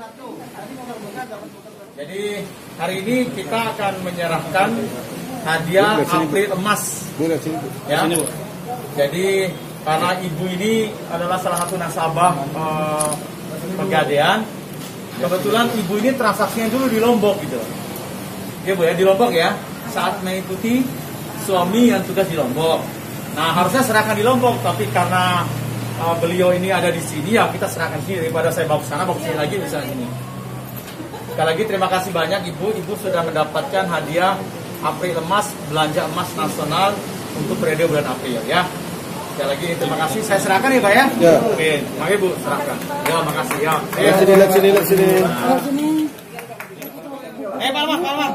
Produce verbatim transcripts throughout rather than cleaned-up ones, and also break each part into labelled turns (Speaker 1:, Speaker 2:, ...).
Speaker 1: Jadi hari ini kita akan menyerahkan hadiah April emas. Ya. Jadi karena ibu ini adalah salah satu nasabah eh, Pegadaian, kebetulan ibu ini transaksinya dulu di Lombok gitu. Ya Bu ya, di Lombok ya. Saat mengikuti suami yang tugas di Lombok. Nah harusnya serahkan di Lombok, tapi karena uh, beliau ini ada di sini ya kita serahkan sini, daripada saya bawa ke sana, bawa ke sini lagi bisa ini. Sekali lagi terima kasih banyak Ibu, Ibu sudah mendapatkan hadiah April emas, belanja emas nasional untuk periode bulan April ya. Sekali lagi terima kasih, saya serahkan ya Pak ya. Ya. Oke, mari Bu serahkan. Ya makasih ya. Eh,
Speaker 2: sini, lihat sini, lihat sini.
Speaker 1: Nah. Eh Pak Alman, Pak Alman.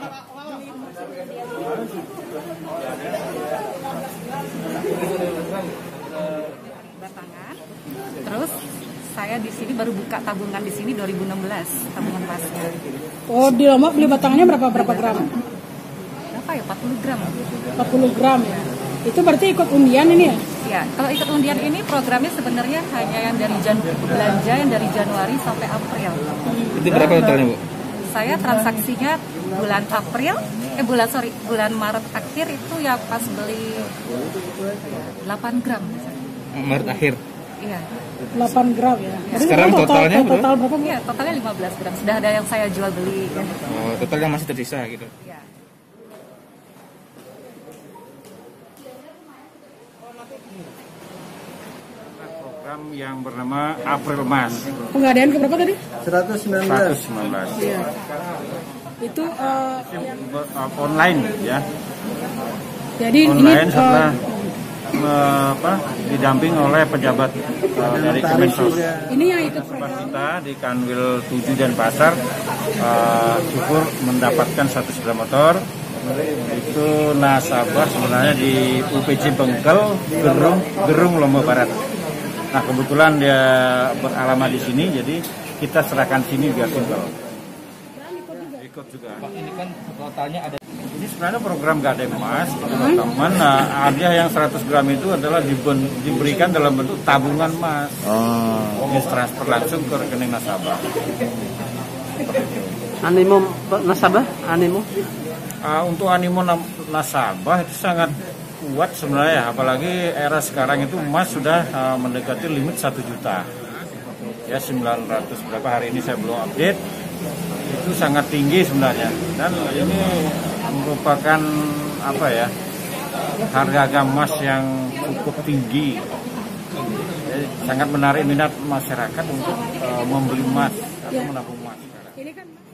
Speaker 3: Batangan. Terus saya di sini baru buka tabungan di sini dua ribu enam belas, tabungan pasnya.
Speaker 4: Oh, di Lombok beli batangannya berapa berapa gram?
Speaker 3: Berapa ya? empat puluh gram.
Speaker 4: empat puluh gram ya. Itu berarti ikut undian ini ya?
Speaker 3: Ya, kalau ikut undian ini programnya sebenarnya hanya yang dari Jan belanja yang dari Januari sampai April.
Speaker 2: Itu berapa totalnya, Bu?
Speaker 3: Saya transaksinya bulan April, eh bulan sorry, bulan Maret akhir itu ya pas beli delapan gram.
Speaker 2: Maret akhir.
Speaker 3: Iya.
Speaker 4: delapan gram ya. Jadi
Speaker 2: sekarang
Speaker 4: total,
Speaker 2: totalnya
Speaker 4: total, total berapa?
Speaker 3: Iya, totalnya lima belas gram. Sudah ada yang saya jual beli. Ya.
Speaker 2: Oh, total yang masih tersisa gitu.
Speaker 3: Ya.
Speaker 5: Program yang bernama April Emas.
Speaker 4: Pengadaan ke berapa tadi?
Speaker 5: seratus sembilan belas.
Speaker 4: Iya. Itu uh,
Speaker 5: Online ya.
Speaker 4: jadi
Speaker 5: Online
Speaker 4: ini
Speaker 5: setelah
Speaker 4: uh,
Speaker 5: uh, apa didamping oleh pejabat uh, dari Kemensos.
Speaker 4: ini yang ikut program.
Speaker 5: Kita di Kanwil tujuh dan Pasar uh, syukur mendapatkan satu sepeda motor. Itu nasabah sebenarnya di U P C Bengkel, Gerung, Gerung Lombok Barat. Nah kebetulan dia beralamat di sini, jadi kita serahkan sini biar simpel. Ikut juga.
Speaker 2: Pak, ini kan totalnya ada.
Speaker 5: Ini sebenarnya program Gadai Emas, teman-teman. Nah, hadiah yang seratus gram itu adalah diben, diberikan dalam bentuk tabungan emas. Oh. Ini transfer langsung ke rekening nasabah.
Speaker 6: Animo nasabah, animo.
Speaker 5: Uh, untuk animo nasabah itu sangat kuat sebenarnya, apalagi era sekarang itu emas sudah uh, mendekati limit satu juta. Ya sembilan ratus berapa hari ini saya belum update. Itu sangat tinggi sebenarnya. Dan ini merupakan apa ya? Harga emas yang cukup tinggi. Jadi, sangat menarik minat masyarakat untuk uh, membeli emas atau menabung emas.
Speaker 4: Ini kan